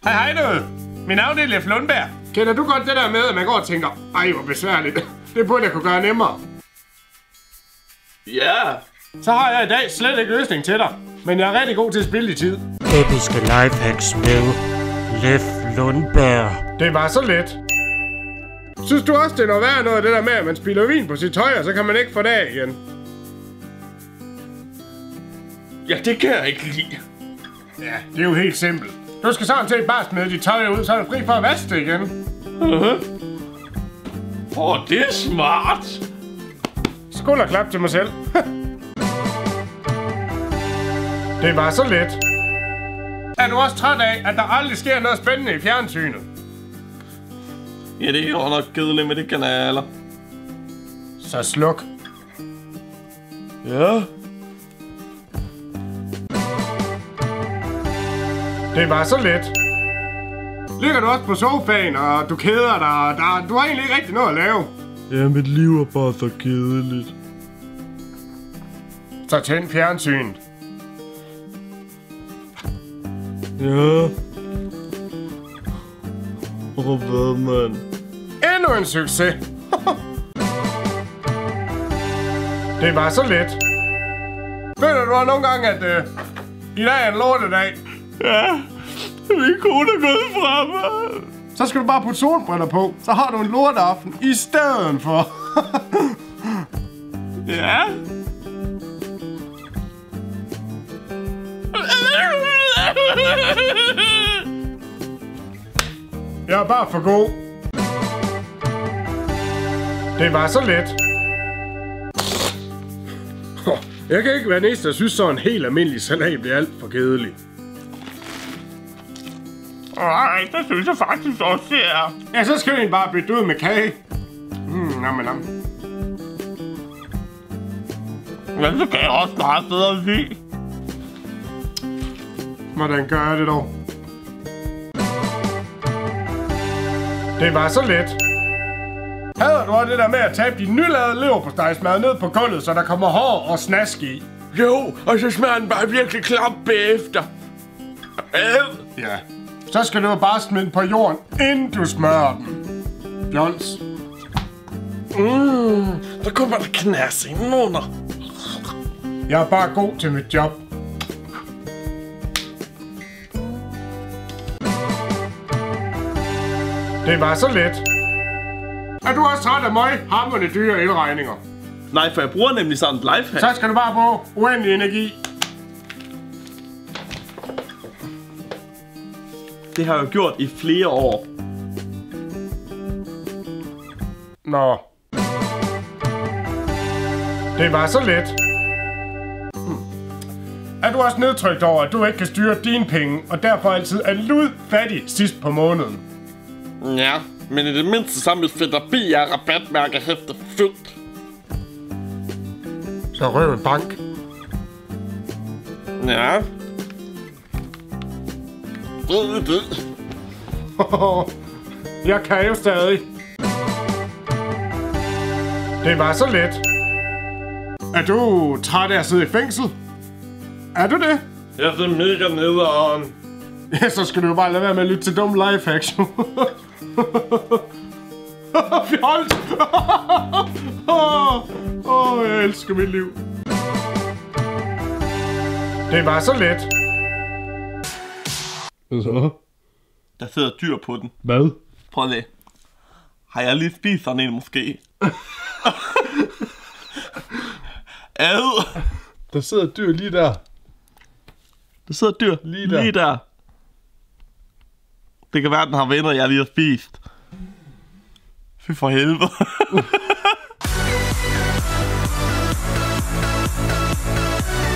Hej du. Mit navn er Leif Lundberg. Kender du godt det der med, at man går og tænker, ej hvor besværligt. Det burde jeg kunne gøre nemmere. Ja. Så har jeg i dag slet ikke løsning til dig. Men jeg er rigtig god til at spille i tid. Episke lifehacks med Leif Lundberg. Det var så let. Synes du også, det er noget værd noget af det der med, at man spilder vin på sit tøj, og så kan man ikke få det af igen? Ja, det kan jeg ikke lide. Ja, det er jo helt simpelt. Du skal sådan set bare smide dit tøj ud, så er du fri for at vaske det igen. Det er smart. Skulderklap til mig selv. Det var så let. Er du også træt af, at der aldrig sker noget spændende i fjernsynet? Ja, det er jo nok kedeligt med de kanaler. Så sluk. Ja. Det var så let. Ligger du også på sofaen, og du keder dig, og du har egentlig ikke rigtig noget at lave? Ja, mit liv er bare så kedeligt. Så tænd fjernsynet. Ja. Hvad, mand? Endnu en succes. Det var så let. Føler du nogle gange, at i dag er en lortedag? Ja, min kone er gået fra mig. Så skal du bare putte solbriller på. Så har du en lorteaften i stedet for. Ja. Jeg er bare for god. Det var så let. Jeg kan ikke være den eneste, der synes, så en helt almindelig salat bliver alt for kedelig. Nej, det synes jeg faktisk også, det er. Ja, så skal vi bare bytte ud med kage. Nam. Men så kan jeg også meget bedre lide. Hvordan gør jeg det dog? Det var så let. Hader du også det der med at tabe din nylavede leverpostejsmad ned på gulvet, så der kommer hår og snask i? Jo, og så smager den bare virkelig klap bagefter. Ja. Så skal du bare smide den på jorden, inden du smører den. Jols. Der kommer der knas indenunder. Jeg er bare god til mit job. Det var så let. Er du også træt af mig? Hamrende dyre elregninger. Nej, for jeg bruger nemlig sådan et lifehack. Så skal du bare bruge uendelig energi. Det har jeg jo gjort i flere år. Nå. Det var så let. Er du også nedtrykt over, at du ikke kan styre dine penge, og derfor altid er ludfattig sidst på måneden? Ja, men i det mindste så er mit Fætter rabatmærke hæftet fyldt. Så røv en bank. Ja. Jeg kan jo stadig. Det var så let. Er du træt af at sidde i fængsel? Er du det? Jeg er mega nederen. Ja, så skal du jo bare lade være med at lytte til dumme lifehacks. Fjolt! Jeg elsker mit liv. Det var så let. Så? Der sidder dyr på den. Hvad? Prøv lige. Har jeg lige spist sådan en måske? Ad! Der sidder dyr lige der. Der sidder dyr lige der. Det kan være, den har venner, jeg lige har spist. Fy for helvede.